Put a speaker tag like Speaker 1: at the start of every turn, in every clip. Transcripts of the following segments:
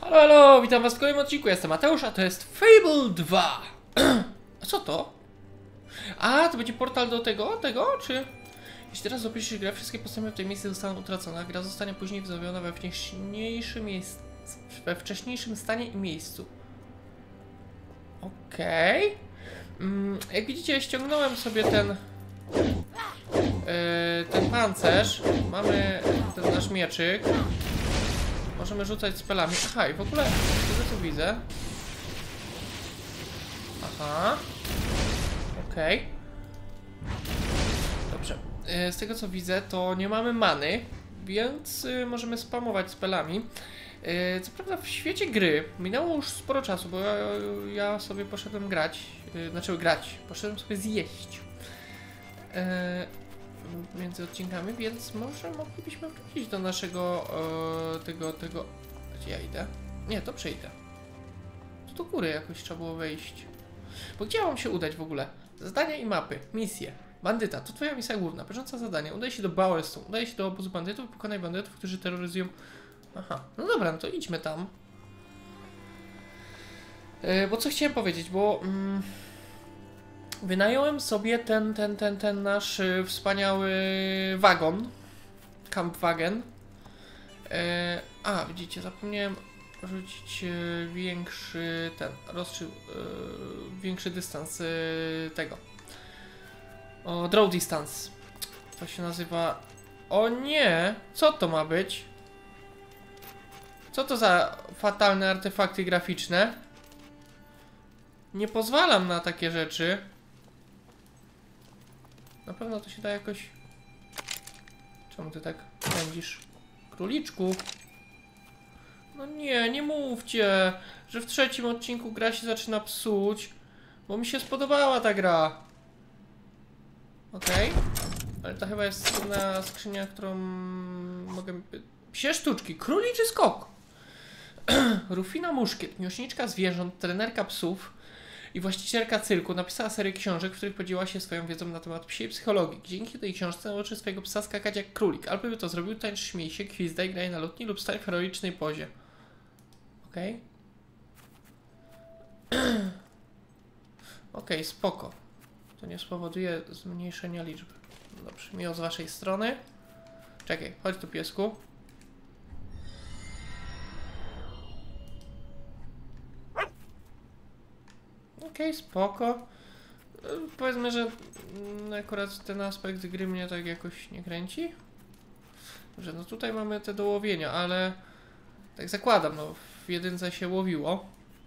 Speaker 1: Halo, halo, witam was w kolejnym odcinku, jestem Mateusz, a to jest Fable 2. A co to? A, to będzie portal do tego, czy... Jeśli teraz opuścisz grę, wszystkie postępy w tej miejscu zostaną utracone, a gra zostanie później wznowiona we wcześniejszym stanie i miejscu. Okej. Jak widzicie, ściągnąłem sobie ten pancerz. Mamy ten nasz mieczyk. Możemy rzucać spelami. Aha, i w ogóle, z tego co widzę... Aha. Okej. Dobrze. Z tego co widzę, to nie mamy many, więc możemy spamować spelami. Co prawda w świecie gry minęło już sporo czasu, bo ja sobie poszedłem grać. Poszedłem sobie zjeść. Między odcinkami, więc może moglibyśmy wrócić do naszego tego... Gdzie ja idę? Nie, to przejdę. Tu do góry jakoś trzeba było wejść. Bo gdzie mam się udać w ogóle? Zadania i mapy, misje. Bandyta, to twoja misja główna. Bieżące zadanie. Udaj się do Bowerstone. Udaj się do obozu bandytów i pokonaj bandytów, którzy terroryzują... Aha, no dobra, no to idźmy tam. Bo co chciałem powiedzieć, bo... Wynająłem sobie ten nasz wspaniały wagon. Kampwagen. A, widzicie, zapomniałem rzucić większy dystans tego. O, draw distance. To się nazywa... O nie! Co to ma być? Co to za fatalne artefakty graficzne? Nie pozwalam na takie rzeczy. Na pewno to się da jakoś... Czemu ty tak pędzisz? Króliczku? No nie, nie mówcie, że w trzecim odcinku gra się zaczyna psuć, bo mi się spodobała ta gra. Okej. Ale to chyba jest jedna skrzynia, którą mogę... Psie sztuczki, króliczy skok. Rufina Muszkiet, miłośniczka zwierząt, trenerka psów i właścicielka cyrku, napisała serię książek, w których podzieliła się swoją wiedzą na temat psiej psychologii. Dzięki tej książce nauczy swojego psa skakać jak królik. Albo by to zrobił, tańcz, śmiej się, gwizdaj, graj na lutni lub stań w heroicznej pozie. Okej. Okej, spoko. To nie spowoduje zmniejszenia liczby. Dobrze, miło z waszej strony. Czekaj, chodź tu, piesku. Okej, spoko. Powiedzmy, że akurat ten aspekt gry mnie tak jakoś nie kręci. Że no tutaj mamy te do łowienia, ale tak zakładam, no w jedynce się łowiło.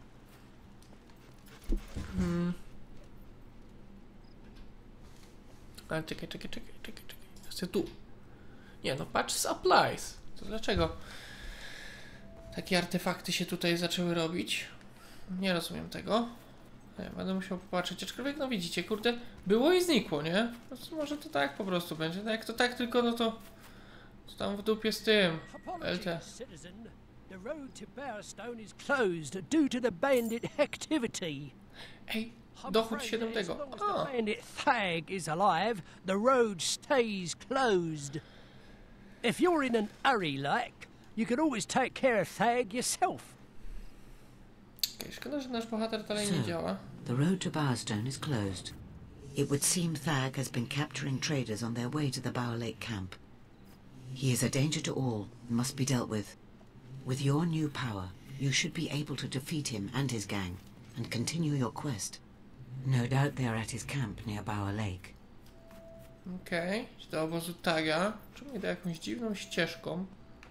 Speaker 1: Ale czekaj. Ja chcę tu. Nie no, patch supplies. To dlaczego takie artefakty się tutaj zaczęły robić? Nie rozumiem tego. Nie, będę musiał popatrzeć, aczkolwiek no widzicie, kurde, było i znikło, nie? No, może to tak po prostu będzie, no jak to tak tylko, no to tam w dupie z tym, LT.
Speaker 2: The road to Bowerstone is closed due to the bandit activity.
Speaker 1: Ej, dochód 7 tego.
Speaker 2: As long as the bandit Thag is alive, the road stays closed. If you're in an hurry like, you can always take care of Thag yourself.
Speaker 1: Okay, szkoda, że nasz bohater dalej nie działa.
Speaker 3: The road to Bowerstone is closed. It would seem Thag has been capturing traders on their way to the Bower Lake camp. He is a danger to all and must be dealt with. With your new power, you should be able to defeat him and his gang and continue your quest. No doubt they are at his camp near Bower Lake.
Speaker 1: Okej, do obozu Thaga. Czemu idę jakąś dziwną ścieżką?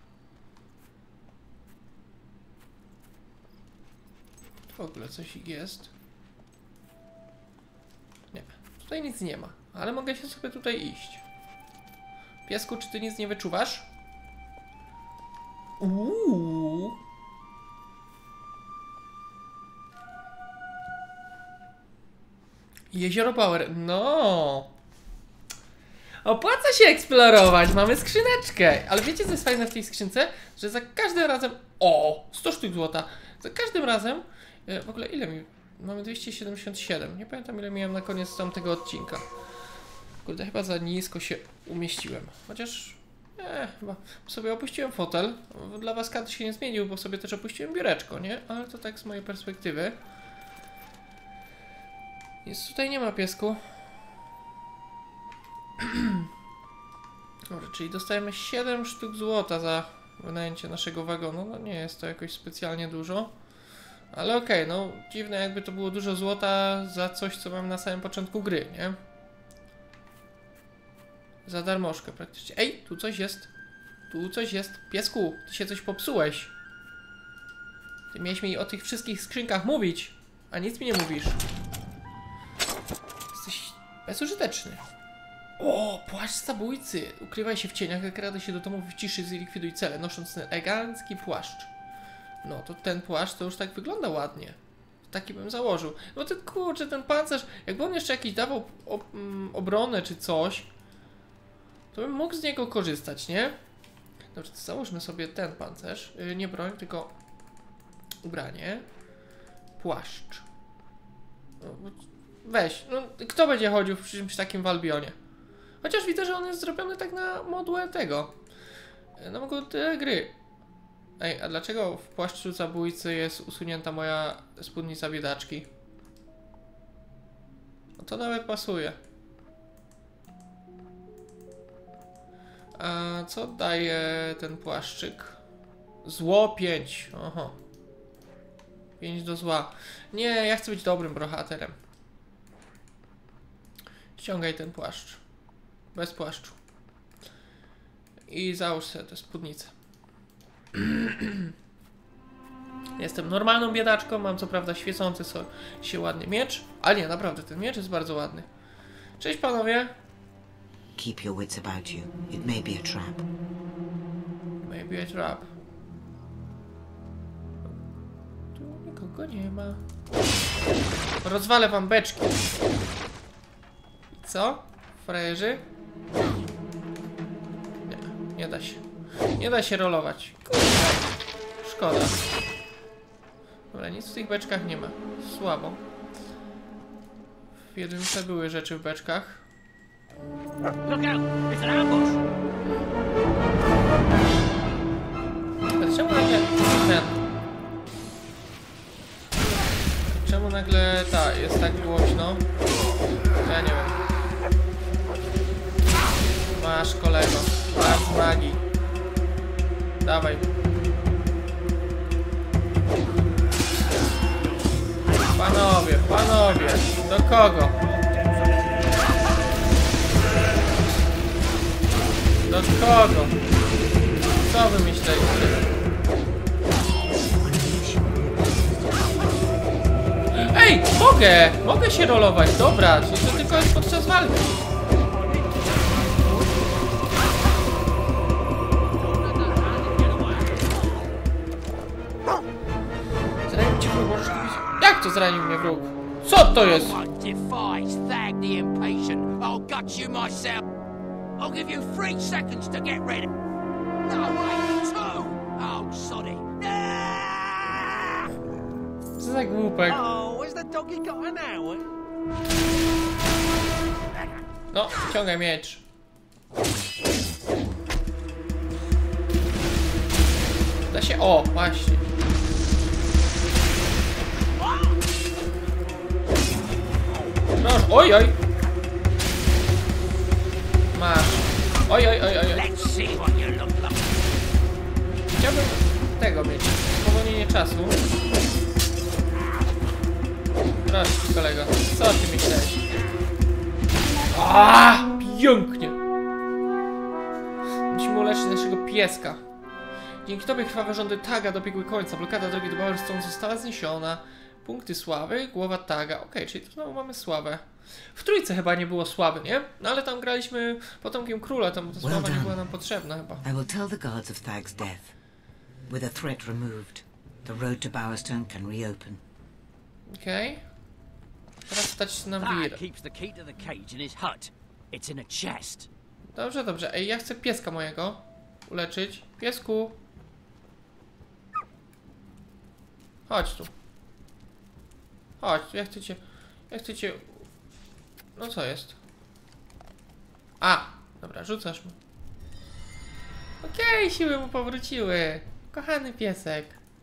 Speaker 1: W ogóle coś jest. Nie, tutaj nic nie ma, ale mogę się sobie tutaj iść. Piesku, czy ty nic nie wyczuwasz? Jezioro Power, no. Opłaca się eksplorować, mamy skrzyneczkę. Ale wiecie co jest fajne w tej skrzynce? Że za każdym razem... O, 100 sztuk złota. Za każdym razem... W ogóle ile mi... Mamy 277. Nie pamiętam ile miałem na koniec tamtego odcinka. Kurde, chyba za nisko się umieściłem. Chociaż... Chyba sobie opuściłem fotel. Dla was kadr się nie zmienił, bo sobie też opuściłem biureczko, nie? Ale to tak z mojej perspektywy. Nic tutaj nie ma, piesku. Dobrze, czyli dostajemy 7 sztuk złota za wynajęcie naszego wagonu. No nie jest to jakoś specjalnie dużo. Ale okej, no dziwne jakby to było dużo złota za coś, co mam na samym początku gry, nie? Za darmożkę praktycznie. Ej, tu coś jest. Tu coś jest. Piesku, ty się coś popsułeś. Ty miałeś mi o tych wszystkich skrzynkach mówić, a nic mi nie mówisz. Jesteś bezużyteczny. O, płaszcz zabójcy. Ukrywaj się w cieniach, jak rada się do domu w ciszy, zlikwiduj cele, nosząc ten elegancki płaszcz. No, to ten płaszcz to już tak wygląda ładnie. Taki bym założył. No ten kurczę, ten pancerz, jakby on jeszcze jakiś dawał obronę czy coś, to bym mógł z niego korzystać, nie? Dobrze, to załóżmy sobie ten pancerz. Nie broń, tylko ubranie. Płaszcz. No, weź, no kto będzie chodził w czymś takim w Albionie? Chociaż widzę, że on jest zrobiony tak na modłę tego. Na modłę gry. Ej, a dlaczego w płaszczu zabójcy jest usunięta moja spódnica biedaczki? No to nawet pasuje. A co daje ten płaszczyk? Zło 5. Oho. 5 do zła. Nie, ja chcę być dobrym bohaterem. Ściągaj ten płaszcz. Bez płaszczu. I załóż sobie tę spódnicę. Jestem normalną biedaczką, mam co prawda świecący się ładny miecz, ale nie, naprawdę ten miecz jest bardzo ładny. Cześć panowie.
Speaker 3: Keep your wits about you. It may be a trap.
Speaker 1: Maybe a trap. Tu nikogo nie ma. Rozwalę wam beczki. I co? Frajerzy? Nie, nie da się. Nie da się rolować. Kurde. Szkoda. Dobra, nic w tych beczkach nie ma. Słabo. W jedynce były rzeczy w beczkach.
Speaker 2: Look out! It's an ambush!
Speaker 1: Ale czemu nagle ten... Czemu nagle jest tak głośno? Ja nie wiem. Masz kolego. Masz magii. Dawaj. Panowie, do kogo? Do kogo? Co wy myślicie? Ej, mogę się rolować, dobra, czyli to tylko jest podczas walki. Zranił cię wróg, możesz tu być... Jak to zranił mnie wróg? Co to jest?
Speaker 2: Defies Thag the Impatient. I'll gut you myself. I'll give you 3 seconds to get ready. No, wait, 2. Oh, sorry.
Speaker 1: Co za głupek.
Speaker 2: Oh, has the doggy got an hour?
Speaker 1: No, ściągaj miecz. Da się... O, właśnie. Proszę, oj. Masz. Oj.
Speaker 2: Let's see what you look like.
Speaker 1: Chciałbym tego mieć. Spowolnienie czasu. Proszę, kolego. Co ty myślałeś? Pięknie. Musimy uleczyć naszego pieska. Dzięki tobie krwawe rządy Taga dobiegły końca. Blokada drogi do Bowerstone została zniesiona. Punkty sławy, głowa Taga. Okej, czyli tu znowu mamy sławę. W trójce chyba nie było sławy, nie? No ale tam graliśmy potomkiem króla, tam ta sława nie była nam potrzebna chyba.
Speaker 3: I will tell the guards of Thag's death. With a threat removed, the road to Bowerstone can reopen.
Speaker 1: Okej. Teraz stać nam
Speaker 2: Thag
Speaker 1: wir.
Speaker 2: keeps the key to the cage in his hut. It's in a chest.
Speaker 1: Dobrze. Ej, ja chcę pieska mojego uleczyć. Piesku. Chodź tu. Chodź, ja chcę cię... No co jest? Dobra, rzucasz mu. Okej, siły mu powróciły. Kochany piesek.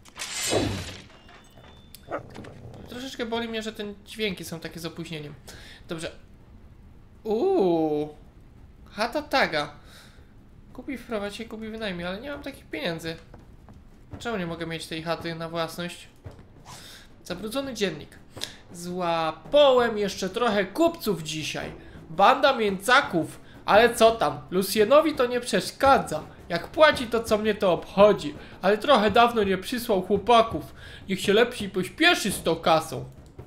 Speaker 1: Troszeczkę boli mnie, że te dźwięki są takie z opóźnieniem. Dobrze. Chata Taga. Kupi, wprowadź się, kupi, wynajmij, ale nie mam takich pieniędzy. Czemu nie mogę mieć tej chaty na własność? Zabrudzony dziennik. Złapałem jeszcze trochę kupców dzisiaj. Banda mięcaków. Ale co tam? Lucienowi to nie przeszkadza. Jak płaci, to co mnie to obchodzi. Ale trochę dawno nie przysłał chłopaków. Niech się lepiej pośpieszy z tą kasą.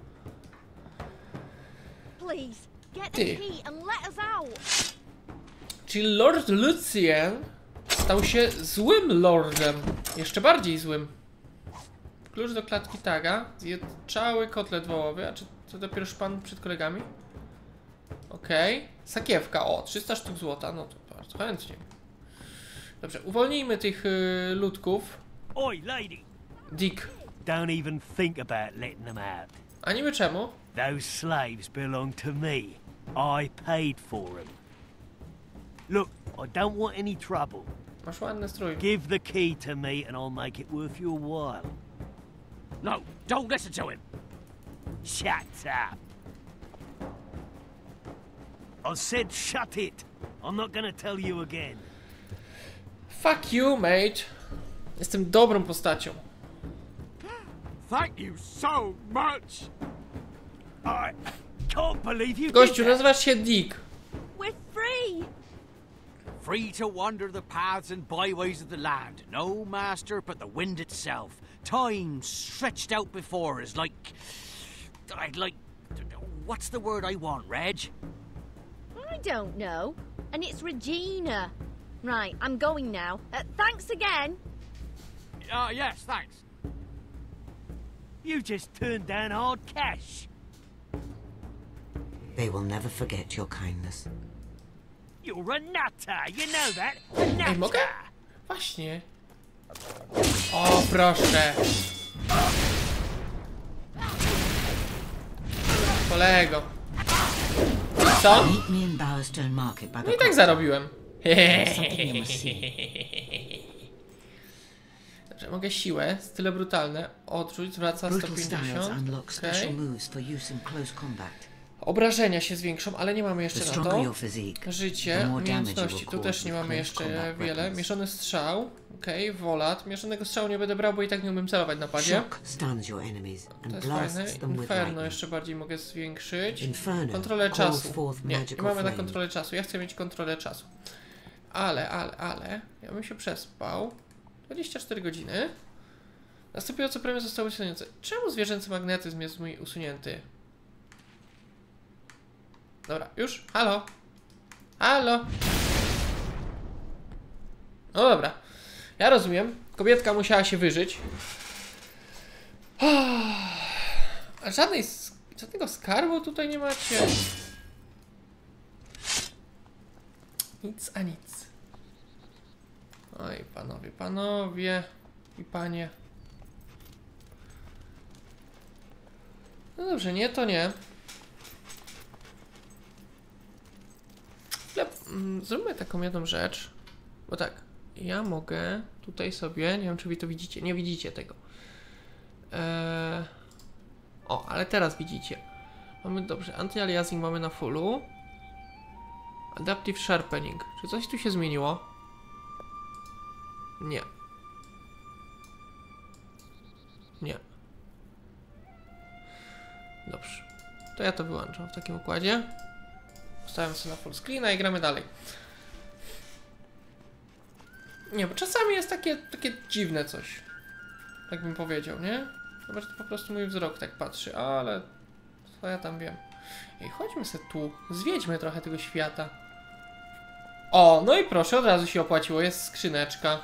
Speaker 4: Please, get the
Speaker 1: Ty.
Speaker 4: key and let us out.
Speaker 1: Czyli Lord Lucien stał się złym lordem. Jeszcze bardziej złym. Klucz do klatki Taga. Zjedczały kotlet wołowy. A czy to dopiero szpan przed kolegami? Okej. Sakiewka. O, 300 sztuk złota. No to bardzo chętnie. Dobrze, uwolnijmy tych ludków.
Speaker 2: Oi, lady!
Speaker 1: Dick.
Speaker 2: Don't even think about letting them out.
Speaker 1: A niby czemu?
Speaker 2: Those slaves belong to me. I paid for them. Look, I don't want any trouble.
Speaker 1: Masz ładny strój.
Speaker 2: Give the key to me and I'll make it worth your while.
Speaker 5: No, don't listen to him.
Speaker 2: Shut up. I said shut it. I'm not gonna tell you again.
Speaker 1: Fuck you, mate. Jestem dobrą postacią.
Speaker 5: Thank you so much.
Speaker 2: I can't believe you
Speaker 1: Gościu,
Speaker 2: did that.
Speaker 1: nazywasz się Dick.
Speaker 4: We're free.
Speaker 5: Free to wander the paths and byways of the land. No master but the wind itself. Time stretched out before us like... What's the word I want, Reg?
Speaker 4: I don't know. And it's Regina. Right, I'm going now. Thanks again.
Speaker 5: Yes, thanks.
Speaker 2: You just turned down hard cash.
Speaker 3: They will never forget your kindness.
Speaker 2: You're a nutter, you know that? A
Speaker 1: Ej, mogę?
Speaker 2: nutter.
Speaker 1: Właśnie. O, proszę. Kolego. Co?
Speaker 3: Meet me in Bowerstone Market by the
Speaker 1: No i tak zarobiłem.
Speaker 3: something you must see.
Speaker 1: Dobrze, mogę siłę, style brutalne, odrzuć, zwraca
Speaker 3: Brutal styles
Speaker 1: 150.
Speaker 3: unlock special
Speaker 1: Okej.
Speaker 3: moves for use in close combat.
Speaker 1: Obrażenia się zwiększą, ale nie mamy
Speaker 3: The
Speaker 1: jeszcze na
Speaker 3: stronger
Speaker 1: to.
Speaker 3: your physique,
Speaker 1: Życie,
Speaker 3: the more damage you
Speaker 1: umiejętności,
Speaker 3: will
Speaker 1: tu też
Speaker 3: cause
Speaker 1: nie
Speaker 3: with
Speaker 1: mamy
Speaker 3: close
Speaker 1: jeszcze
Speaker 3: combat
Speaker 1: wiele.
Speaker 3: weapons.
Speaker 1: Mieszany strzał, okej, wolat. Mieszanego strzału nie będę brał, bo i tak nie umiem celować na padzie.
Speaker 3: Shock stuns your enemies
Speaker 1: To
Speaker 3: and
Speaker 1: jest
Speaker 3: blasts
Speaker 1: fajne.
Speaker 3: them with
Speaker 1: Inferno
Speaker 3: lightning.
Speaker 1: jeszcze bardziej mogę zwiększyć.
Speaker 3: Inferno
Speaker 1: Kontrolę
Speaker 3: calls
Speaker 1: czasu.
Speaker 3: forth
Speaker 1: Nie
Speaker 3: magical
Speaker 1: mamy na
Speaker 3: flame.
Speaker 1: kontrolę czasu. Ja chcę mieć kontrolę czasu. Ale, ja bym się przespał. 24 godziny. Następujące premie zostały usunięte. Czemu zwierzęcy magnetyzm jest mój usunięty? Dobra, już? Halo? Halo? No dobra. Ja rozumiem. Kobietka musiała się wyżyć. A żadnego skarbu tutaj nie macie. Nic a nic. Oj, panowie i panie. No dobrze, nie, to nie. Zróbmy taką jedną rzecz. Bo tak, ja mogę tutaj sobie, nie wiem czy wy to widzicie, nie widzicie tego. O, ale teraz widzicie. Mamy dobrze, anti-aliasing mamy na fullu. Adaptive sharpening. Czy coś tu się zmieniło? Nie. Nie. Dobrze. To ja to wyłączam w takim układzie. Ustawiam sobie na full screena i gramy dalej. Nie, bo czasami jest takie dziwne coś. Tak bym powiedział, nie? Chyba, że to po prostu mój wzrok tak patrzy, ale co ja tam wiem. Ej, chodźmy sobie tu, zwiedźmy trochę tego świata. O, no i proszę, od razu się opłaciło, jest skrzyneczka.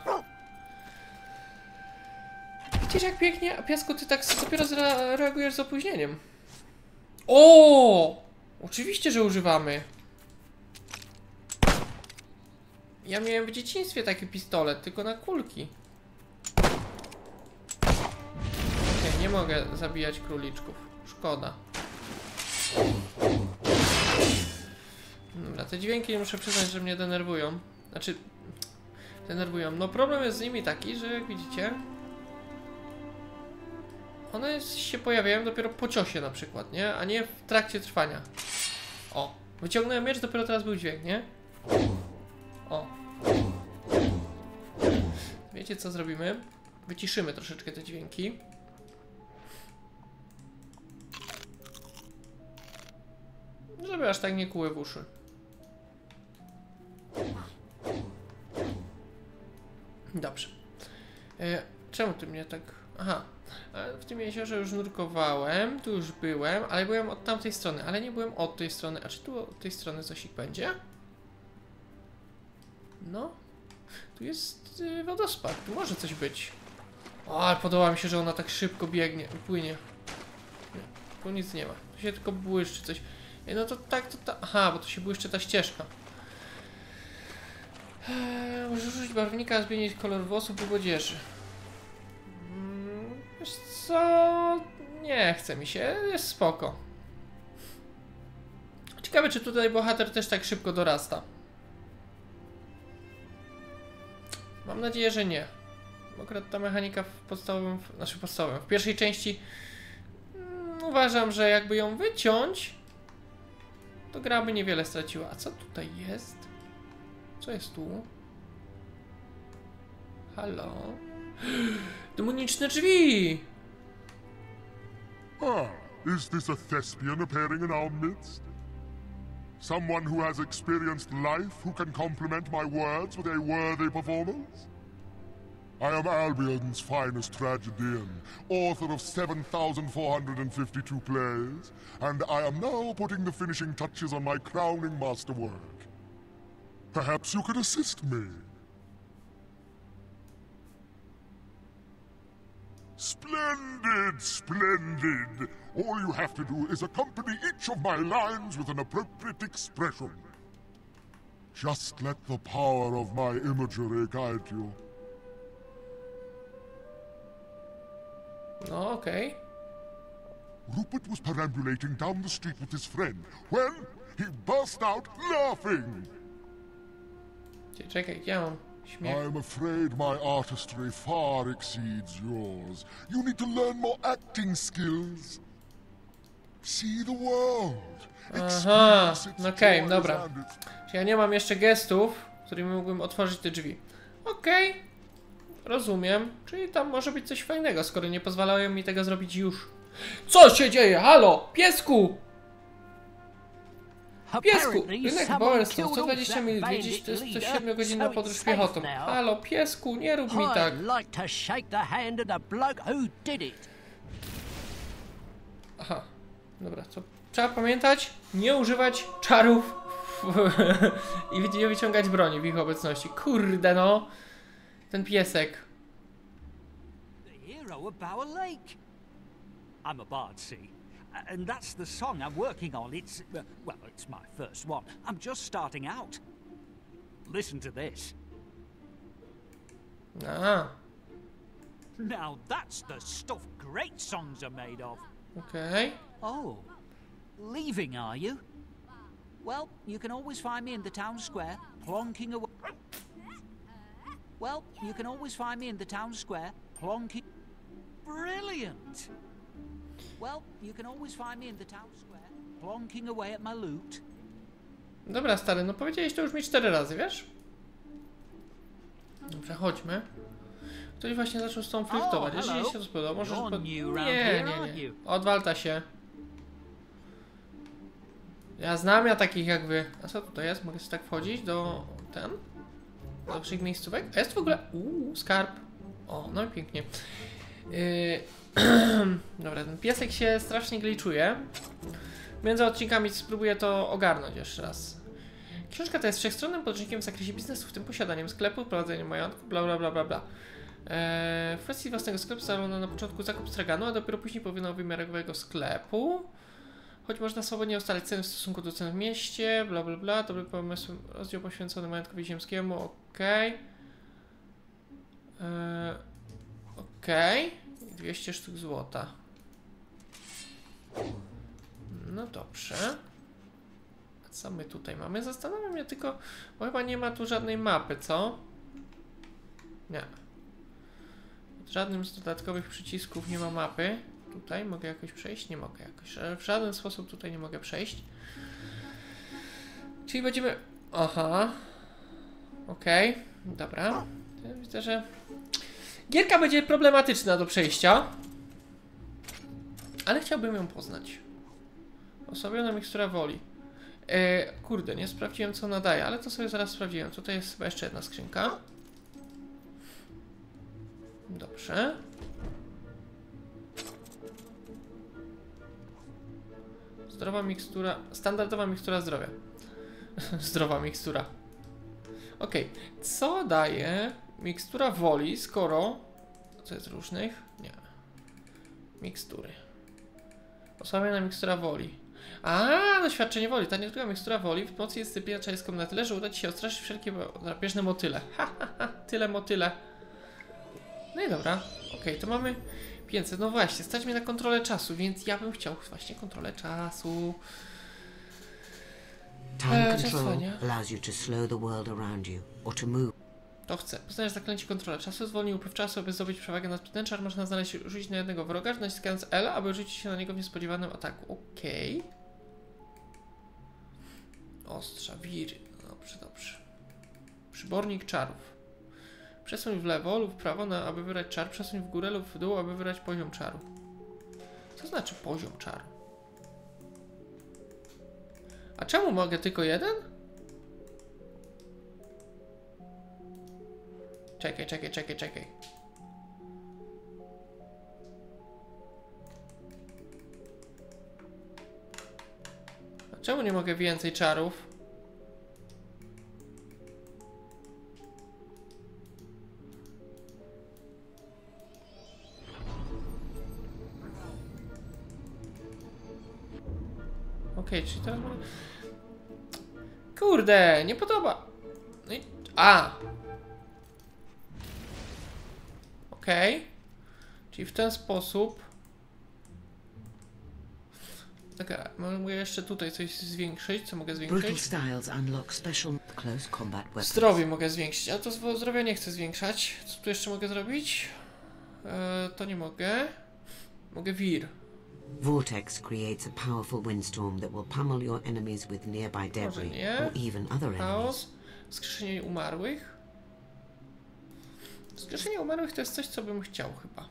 Speaker 1: Widzisz jak pięknie, a piasku ty tak dopiero reagujesz z opóźnieniem. O! Oczywiście, że używamy. Ja miałem w dzieciństwie taki pistolet, tylko na kulki. Okej, nie mogę zabijać króliczków. Szkoda. Dobra, te dźwięki muszę przyznać, że mnie denerwują. Znaczy, denerwują. No problem jest z nimi taki, że jak widzicie, one się pojawiają dopiero po ciosie na przykład, nie? A nie w trakcie trwania. O, wyciągnąłem miecz, dopiero teraz był dźwięk, nie? O. Wiecie co zrobimy? Wyciszymy troszeczkę te dźwięki. Żeby aż tak nie kłuły w uszy. Dobrze. Czemu ty mnie tak... Aha. W tym jeziorze już nurkowałem, tu już byłem, ale byłem od tamtej strony, ale nie byłem od tej strony. A czy tu od tej strony coś ich będzie? No. Tu jest wodospad, tu może coś być. O, ale podoba mi się, że ona tak szybko biegnie, płynie. Nie, tu nic nie ma. Tu się tylko błyszczy coś. No to tak, to aha, bo tu się błyszczy ta ścieżka. Możesz użyć barwnika, zmienić kolor włosów lub odzieży. Wiesz co? Nie chce mi się, jest spoko. Ciekawe, czy tutaj bohater też tak szybko dorasta. Mam nadzieję, że nie. Akurat ta mechanika w podstawowym, w pierwszej części uważam, że jakby ją wyciąć, to gra by niewiele straciła. A co tutaj jest? Co jest tu? Halo? Demoniczne drzwi!
Speaker 6: Ah, is this a thespian appearing in our midst? Someone who has experienced life, who can complement my words with a worthy performance? I am Albion's finest tragedian, author of 7,452 plays, and I am now putting the finishing touches on my crowning masterwork. Perhaps you could assist me? Splendid, splendid! All you have to do is accompany each of my lines with an appropriate expression. Just let the power of my imagery guide you.
Speaker 1: No, okej.
Speaker 6: Rupert was perambulating down the street with his friend when he burst out laughing.
Speaker 1: Czekaj, ja mam śmiech.
Speaker 6: I'm afraid my artistry far exceeds yours. You need to learn more acting skills. See the world.
Speaker 1: Aha,
Speaker 6: Experience its
Speaker 1: okej,
Speaker 6: joys
Speaker 1: dobra.
Speaker 6: and its...
Speaker 1: Czyli ja nie mam jeszcze gestów, którymi mógłbym otworzyć te drzwi. Okej, rozumiem. Czyli tam może być coś fajnego, skoro nie pozwalają mi tego zrobić już. Co się dzieje? Halo! Piesku! Piesku! Rynek Bowerstone, 120 mil, 7-godzinna podróż piechotą. Halo, piesku, nie rób mi tak. Aha, dobra, co? Trzeba pamiętać, nie używać czarów i nie wyciągać broni w ich obecności. Kurde no, ten piesek.
Speaker 5: The hero of Bower Lake. I'm a bard, see, and that's the song I'm working on. It's, well, it's my first one. I'm just starting out. Listen to this.
Speaker 1: A,
Speaker 5: Now that's the stuff great songs are made of.
Speaker 1: okej.
Speaker 5: Oh, leaving, are you? Well, you can always find me in the town square, plonking away. Well, you can always find me in the town square, plonking. Brilliant! Well, you can always find me in the town square, plonking away at my loot.
Speaker 1: Dobra, stary, no powiedziałeś to już mi 4 razy, wiesz? Dobrze, chodźmy. Ktoś właśnie zaczął z tą flirtować.
Speaker 5: O,
Speaker 1: Jeżeli
Speaker 5: hello.
Speaker 1: się to spodoba, możesz...
Speaker 5: You're new round
Speaker 1: Nie,
Speaker 5: here,
Speaker 1: nie,
Speaker 5: aren't
Speaker 1: nie.
Speaker 5: you?
Speaker 1: Odwalta się. Ja znam ja takich jak wy. A co tutaj jest? Mogę sobie tak wchodzić do... do naszych miejscówek? A jest w ogóle... skarb. O, no i pięknie. Dobra, ten piesek się strasznie glitchuje. Między odcinkami spróbuję to ogarnąć jeszcze raz. Książka ta jest wszechstronnym podręcznikiem w zakresie biznesu, w tym posiadaniem sklepu, prowadzeniem majątku, bla bla bla bla bla. W kwestii własnego sklepu zależano na początku zakup straganu, a dopiero później powinno wymiarowego sklepu. Choć można swobodnie ustalać ceny w stosunku do cen w mieście, bla bla bla. Dobry pomysł, rozdział poświęcony majątkowi ziemskiemu, okej. Okej. 200 sztuk złota. No dobrze. A co my tutaj mamy? Zastanawiam się tylko, bo chyba nie ma tu żadnej mapy, co? Nie. Pod żadnym z dodatkowych przycisków nie ma mapy. Tutaj mogę jakoś przejść? Nie mogę jakoś. Ale w żaden sposób tutaj nie mogę przejść. Czyli będziemy... Aha. Okej. Dobra. Widzę, że... Gierka będzie problematyczna do przejścia. Ale chciałbym ją poznać. Osłabiona mikstura woli. Kurde, nie sprawdziłem co ona daje, ale to sobie zaraz sprawdziłem. Tutaj jest chyba jeszcze jedna skrzynka. Dobrze. Zdrowa mikstura... Standardowa mikstura zdrowia. Zdrowa mikstura. Okej. Co daje mikstura woli, skoro... Co jest różnych? Nie. Mikstury. Osłabiona mikstura woli. Doświadczenie woli. Ta niektóra mikstura woli w mocy jest sypienia czajską na tyle, że uda ci się odstraszyć wszelkie drapieżne motyle. Tyle motyle. No i dobra. Okej, to mamy 500. No właśnie, stać mnie na kontrolę czasu, więc ja bym chciał właśnie kontrolę czasu.
Speaker 3: Time control allows you to slow the world around you, or to move.
Speaker 1: To chcę. Poznajesz zaklęcie kontrola czasu, zwolni upływ czasu, aby zdobyć przewagę nad wnętrzem. Można rzucić na jednego wroga, naciskając L, aby rzucić się na niego w niespodziewanym ataku. Okej. Ostrza, wiry. Dobrze, dobrze. Przybornik czarów. Przesuń w lewo lub w prawo, aby wybrać czar. Przesuń w górę lub w dół, aby wybrać poziom czaru. Co znaczy poziom czaru? A czemu mogę tylko jeden? Czekaj. A czemu nie mogę więcej czarów? Okej, czyli teraz mogę... Kurde, nie podoba. No i... Okej. Czyli w ten sposób... Tak, mogę jeszcze tutaj coś zwiększyć. Co mogę zwiększyć? Zdrowie mogę zwiększyć, a to zdrowia nie chcę zwiększać. Co tu jeszcze mogę zrobić? To nie mogę. Mogę wir.
Speaker 3: Vortex creates a powerful windstorm that will pummel your enemies with nearby debris or even other enemies.
Speaker 1: Chaos. Wskrzeszenie umarłych. Wskrzeszenie umarłych to jest coś, co bym chciał chyba.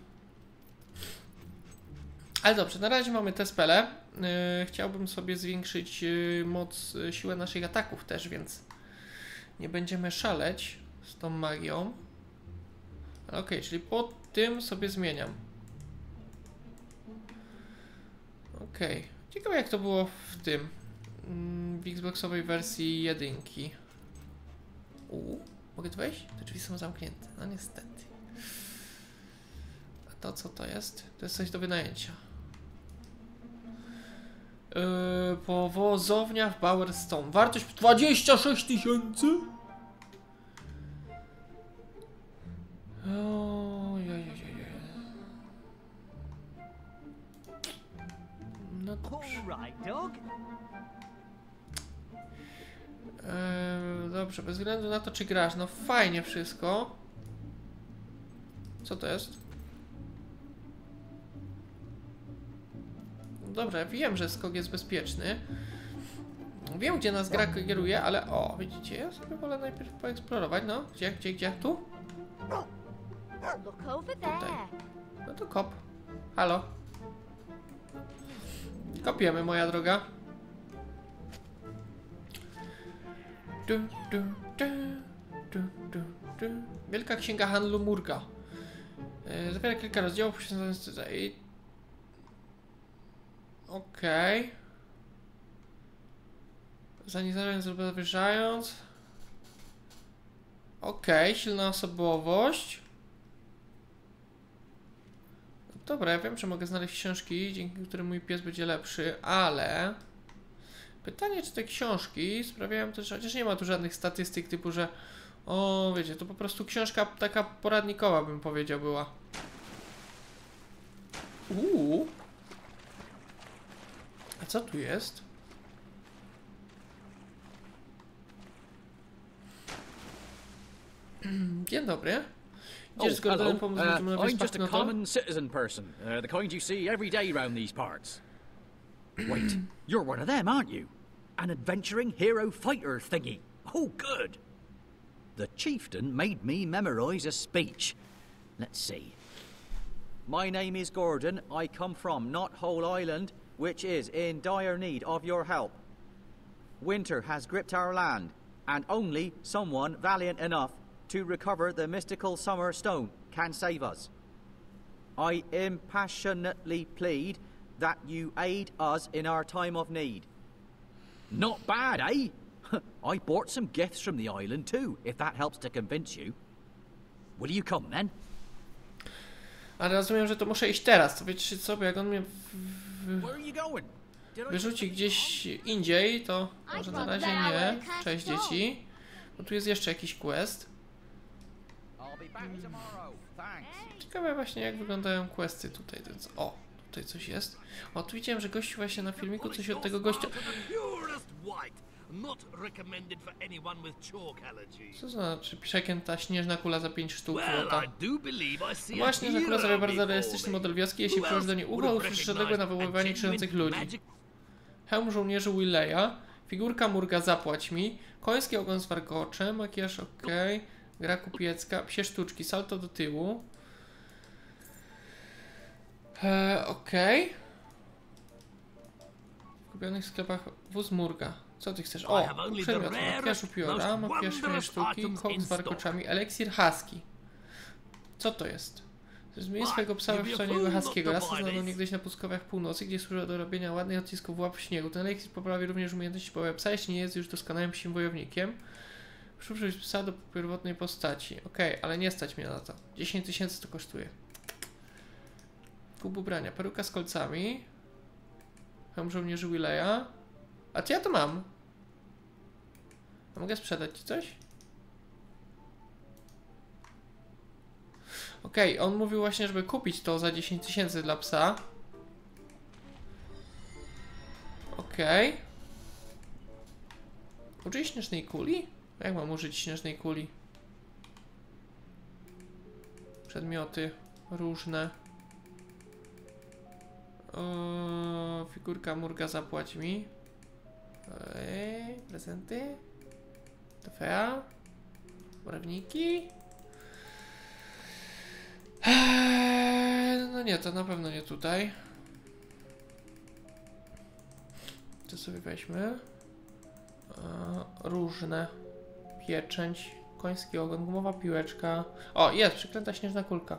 Speaker 1: Ale dobrze, na razie mamy te spele. Chciałbym sobie zwiększyć moc, siłę naszych ataków też, więc nie będziemy szaleć z tą magią. Ale okej, czyli po tym sobie zmieniam. Okej. Ciekawe jak to było w tym. W Xboxowej wersji 1. Mogę tu wejść? Te drzwi są zamknięte. No niestety. A to co to jest? To jest coś do wynajęcia. Powozownia w Bowerstone. Wartość 26 000. No dobrze. Dobrze, bez względu na to, czy grasz. No fajnie wszystko. Co to jest? Dobra, ja wiem, że skok jest bezpieczny. Wiem, gdzie nas gra kieruje, ale o, widzicie, ja sobie wolę najpierw poeksplorować, no. Gdzie? Tu? Tutaj. No to kop. Halo. Kopiemy, moja droga. Wielka Księga Handlu Murga. Zawiera kilka rozdziałów poświęconych tutaj. Okej. Zaniżając lub zawyżając. Okej, silna osobowość. Dobra, ja wiem, że mogę znaleźć książki, dzięki którym mój pies będzie lepszy, ale... Pytanie, czy te książki sprawiają też, chociaż nie ma tu żadnych statystyk typu, że... O, wiecie, to po prostu książka taka poradnikowa, bym powiedział, była. A co tu jest? Dzień dobry. Idziesz z Gordonem pomóc ludziom na
Speaker 7: I'm
Speaker 1: wyspach,
Speaker 7: just a
Speaker 1: no to?
Speaker 7: common citizen person, the kind you see every day round these parts. Wait, you're one of them, aren't you? An adventuring hero fighter thingy. Oh, good. The chieftain made me memorize a speech. Let's see. My name is Gordon. I come from Knothole Island, which is in dire need of your help. Winter has gripped our land, and only someone valiant enough to recover the mystical summer stone can save us. I impassionately plead that you aid us in our time of need. Not bad, eh? I bought some gifts from the island too, if that helps to convince you. Will you come then?
Speaker 1: Ale rozumiem, że to muszę iść teraz. To wiecie co, bo jak on mnie
Speaker 7: Where are you going?
Speaker 1: wyrzuci gdzieś indziej, to może na razie nie. Cześć dzieci. Bo tu jest jeszcze jakiś quest.
Speaker 7: I'll be back tomorrow. Thanks.
Speaker 1: Ciekawe właśnie jak wyglądają questy tutaj. Więc, o, tutaj coś jest. O, tu widziałem, że gościu właśnie na filmiku coś od tego gościa. Co znaczy przeklęta śnieżna kula za 5 sztuk złota? Właśnie, że kula zawia bardzo realistyczny model wioski, jeśli przyłoży do niej ucho, usłyszysz odległe nawoływanie krzyczących ludzi. Hełm żołnierzy Willeya, figurka Murga zapłać mi, koński ogon z warkoczem, makijaż ok, gra kupiecka, psie sztuczki, salto do tyłu. Okej. W kupionych sklepach wóz Murga. Co ty chcesz? O, przedmiot, makijaż upiora, makijaż śmieje sztuki, kołk z warkoczami, eliksir husky. Co to jest? Zmień swojego psa we wczorajszego husky'ego. Rasę znaną niegdyś na pustkowiach północy, gdzie służyła do robienia ładnych odcisków łap w śniegu. Ten eliksir poprawi również umiejętności połowy psa, jeśli nie jest już doskonałym psim wojownikiem. Przyszłość psa do pierwotnej postaci. Okej, ale nie stać mnie na to. 10 000 to kosztuje. Kup ubrania. Peruka z kolcami. Hełm żołnierzy Willeya. A czy ja to mam? A mogę sprzedać ci coś? Okej, on mówił właśnie, żeby kupić to za 10 000 dla psa. Okej. Użyj śnieżnej kuli? Jak mam użyć śnieżnej kuli? Przedmioty różne. Figurka Murga zapłać mi. Prezenty. Trofea. Barwniki. No nie, to na pewno nie tutaj. To sobie weźmy. Różne. Pieczęć. Koński ogon. Gumowa piłeczka. O, jest! Przeklęta śnieżna kulka.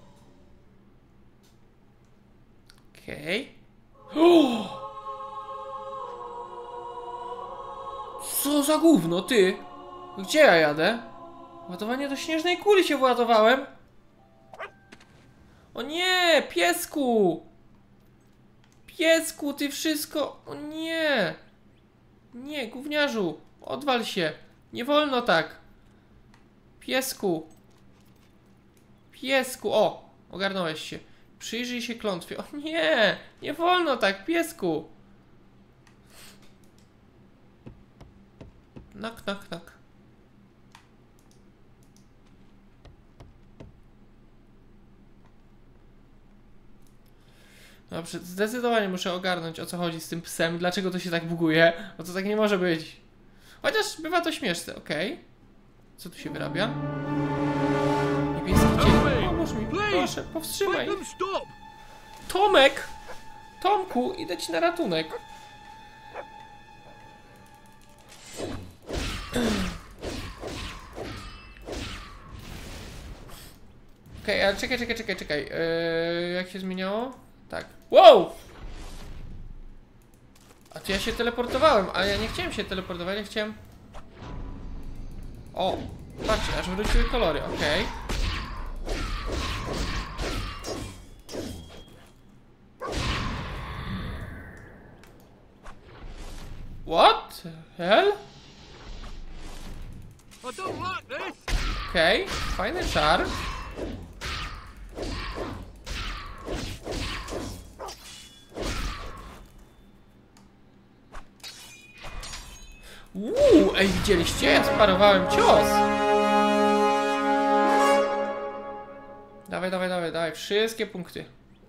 Speaker 1: Okej. Co za gówno, ty? Gdzie ja jadę? Ładowanie do śnieżnej kuli się władowałem. O nie, piesku! Piesku, ty wszystko... O nie! Nie, gówniarzu! Odwal się! Nie wolno tak! Piesku! Piesku! O! Ogarnąłeś się. Przyjrzyj się klątwie. O nie! Nie wolno tak, piesku! Nak, nak, nak. Dobrze, zdecydowanie muszę ogarnąć, o co chodzi z tym psem, dlaczego to się tak buguje, bo to tak nie może być. Chociaż bywa to śmieszne, okej. Co tu się wyrabia? Niebieski cień, pomóż mi, proszę, powstrzymaj. Tomek! Tomku, idę ci na ratunek. Okej, ale czekaj. Jak się zmieniało? Tak. Wow! A tu ja się teleportowałem, ale ja nie chciałem się teleportować, ja chciałem... O! Patrzcie, aż wróciły kolory, okej. What the hell? Okej, fajny czar. Ej, widzieliście? Ja sparowałem cios. wszystkie punkty.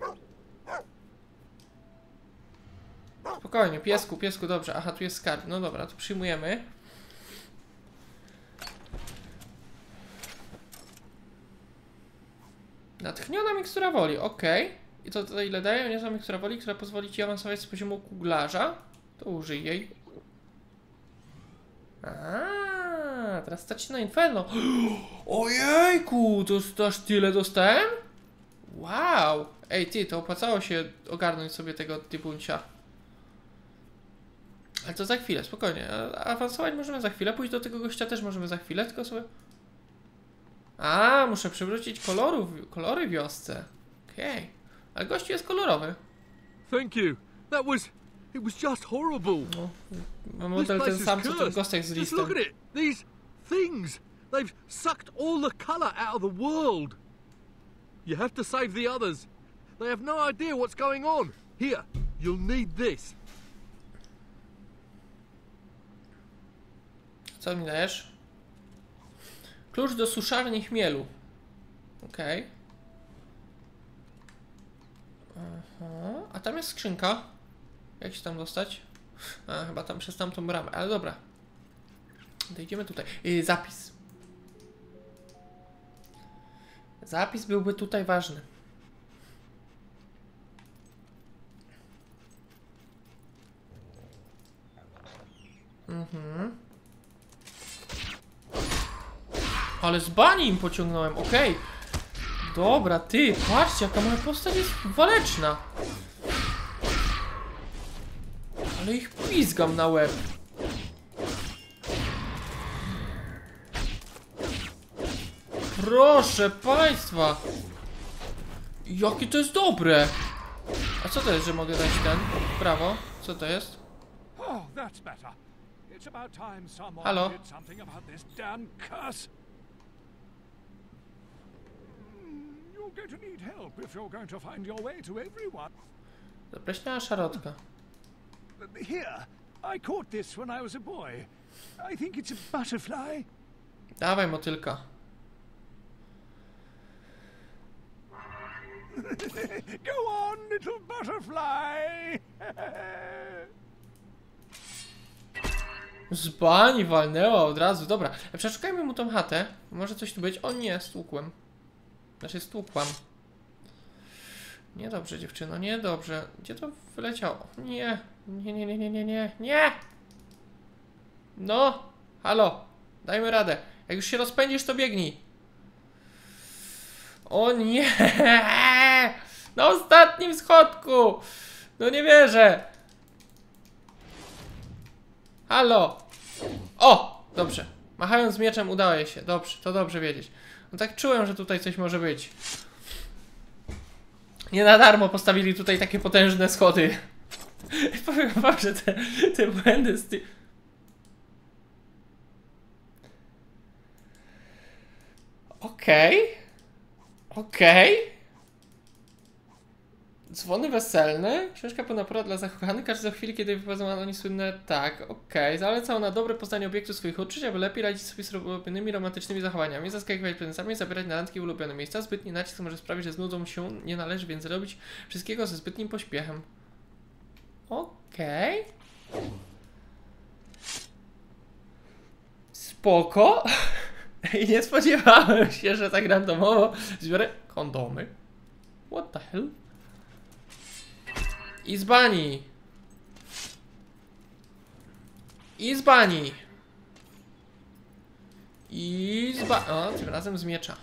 Speaker 1: Spokojnie, piesku, dobrze. Aha, tu jest skarb. No dobra, to przyjmujemy. Natchniona mikstura woli, okej. I to ile daje? Nie, mikstura woli, która pozwoli ci awansować z poziomu kuglarza. To użyj jej. Teraz stać się na Inferno. Ojejku, to aż tyle dostałem? Wow. Ej ty, to opłacało się ogarnąć sobie tego typuncia. Ale to za chwilę, spokojnie. Awansować możemy za chwilę, pójść do tego gościa też możemy za chwilę, tylko sobie... muszę przywrócić kolory wiosce. Okej. Ale gościu jest kolorowy.
Speaker 8: Thank you. It was just horrible.
Speaker 1: No, model ten sam, co ten gostek z listem.
Speaker 8: Just look at it. These things. They've sucked all the color out of the world. You have to save the others. They have no idea what's going on. Here, you'll need this.
Speaker 1: Co mi dajesz? Klucz do suszarni chmielu. Okej. A tam jest skrzynka. Jak się tam dostać? Chyba tam przez tamtą bramę, ale dobra. Dojdziemy tutaj. Zapis. Zapis byłby tutaj ważny. Ale z bani im pociągnąłem, okej. Dobra, ty, patrzcie, jaka moja postać jest waleczna. Ale ich pizgam na łeb. Proszę państwa. Jakie to jest dobre. A co to jest, że mogę dać ten? Prawo? Co to jest? Halo? Zapreśniała szarotka.
Speaker 2: Here, I caught this when I was a boy. I think it's a butterfly.
Speaker 1: Dawaj, motylka.
Speaker 2: Go on, little butterfly.
Speaker 1: Z bani walnęła od razu. Dobra, przeszukajmy mu tą chatę. Może coś tu być. O nie, stłukłem. Znaczy stłukłam. Niedobrze, dziewczyno, niedobrze. Gdzie to wyleciało? Nie. Nie. No, halo. Dajmy radę. Jak już się rozpędzisz, to biegnij. O nie. Na ostatnim schodku. No nie wierzę. Halo. O, dobrze. Machając mieczem udaje się. Dobrze, to dobrze wiedzieć. No tak czułem, że tutaj coś może być. Nie na darmo postawili tutaj takie potężne schody. Powiem wam, że te błędy z tym... Okej. Dzwony weselne. Książka pełna porad dla zakochanych. Każdy za chwilę, kiedy wyprowadzą oni słynne... Tak, okej. Zalecał na dobre poznanie obiektu swoich uczuć, aby lepiej radzić sobie z ulubionymi romantycznymi zachowaniami, zaskakiwać prezentami, zabierać na randki w ulubione miejsca. Zbytni nacisk może sprawić, że znudzą się. Nie należy więc robić wszystkiego ze zbytnim pośpiechem. Okej. Spoko. I nie spodziewałem się, że tak randomowo zbiorę kondomy. What the hell? I z bani. O, tym razem z miecza.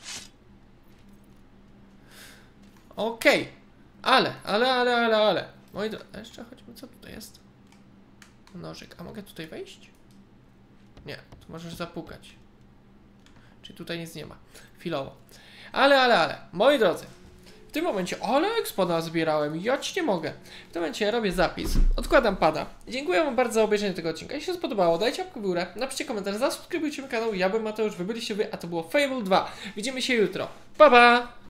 Speaker 1: Okej. Ale. Moi drodzy, jeszcze chodźmy, co tutaj jest? Nożyk. A mogę tutaj wejść? Nie, tu możesz zapukać. Czyli tutaj nic nie ma. Chwilowo. Ale. Moi drodzy. W tym momencie, ale ekspo zbierałem, ja ci nie mogę. W tym momencie robię zapis, odkładam pada. Dziękuję wam bardzo za obejrzenie tego odcinka. Jeśli się spodobało, dajcie łapkę w górę, napiszcie komentarz, zasubskrybujcie mój kanał. Ja byłem Mateusz, wy byliście wy, a to było Fable 2. Widzimy się jutro. Pa!